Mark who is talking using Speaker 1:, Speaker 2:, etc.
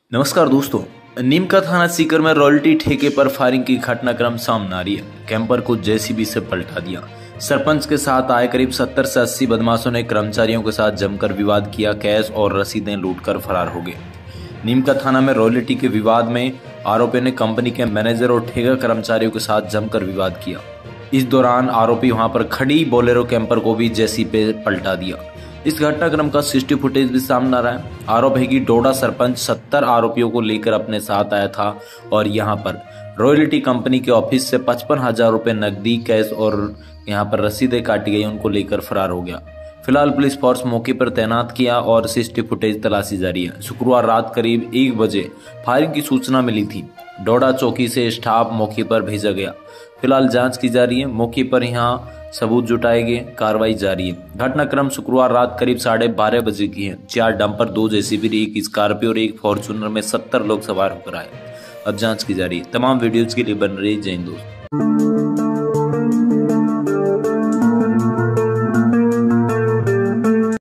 Speaker 1: नमस्कार दोस्तों। नीमका थाना सीकर में रॉयल्टी ठेके पर फायरिंग की घटनाक्रम सामने आ रही है। कैंपर को जेसीबी से पलटा दिया। सरपंच के साथ आए करीब 70 से 80 बदमाशों ने कर्मचारियों के साथ जमकर विवाद किया। कैश और रसीदें लूटकर फरार हो गए। नीमका थाना में रॉयल्टी के विवाद में आरोपी ने कंपनी के मैनेजर और ठेका कर्मचारियों के साथ जमकर विवाद किया। इस दौरान आरोपी वहां पर खड़ी बोलेरो कैंपर को भी जेसीबी पे पलटा दिया। इस घटनाक्रम का सीसीटीवी फुटेज भी सामने आ रहा है। आरोप है कि डोडा सरपंच 70 आरोपियों को लेकर अपने साथ आया था और यहां पर रॉयल्टी कंपनी के ऑफिस से 55,000 रुपए नकदी, कैश और यहां पर रसीदें काटी गई, उनको लेकर फरार हो गया। फिलहाल पुलिस फोर्स मौके पर तैनात किया और सीसीटीवी फुटेज तलाशी जारी है। शुक्रवार रात करीब 1 बजे फायरिंग की सूचना मिली थी। डोडा चौकी से स्टाफ मौके पर भेजा गया। फिलहाल जांच की जा रही है। मौके पर यहां सबूत जुटाए गए, कार्रवाई जारी है। घटनाक्रम शुक्रवार रात करीब 12:30 बजे की है। 4 डंपर, 2 जेसीबी, 1 स्कॉर्पियो और 1 फॉर्च्यूनर में 70 लोग सवार होकर आए। अब जांच की जा रही है। तमाम वीडियोज के लिए बन रही जय हिंद दोस्तों।